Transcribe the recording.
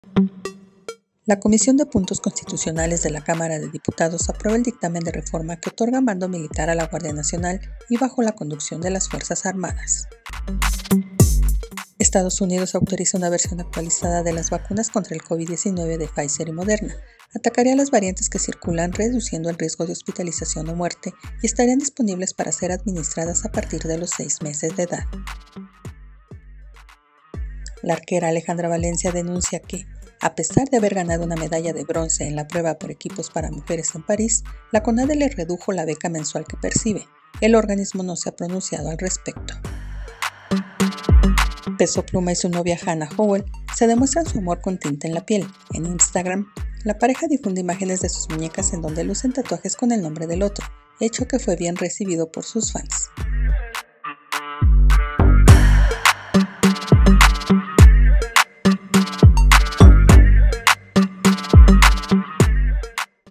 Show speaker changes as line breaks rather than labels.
La Comisión de Puntos Constitucionales de la Cámara de Diputados aprueba el dictamen de reforma que otorga mando militar a la Guardia Nacional y bajo la conducción de las Fuerzas Armadas. Estados Unidos autoriza una versión actualizada de las vacunas contra el COVID-19 de Pfizer y Moderna. Atacaría las variantes que circulan, reduciendo el riesgo de hospitalización o muerte, y estarían disponibles para ser administradas a partir de los 6 meses de edad. La arquera Alejandra Valencia denuncia que, a pesar de haber ganado una medalla de bronce en la prueba por equipos para mujeres en París, la CONADE le redujo la beca mensual que percibe. El organismo no se ha pronunciado al respecto. Peso Pluma y su novia Hannah Howell se demuestran su amor con tinta en la piel. En Instagram, la pareja difunde imágenes de sus muñecas en donde lucen tatuajes con el nombre del otro, hecho que fue bien recibido por sus fans.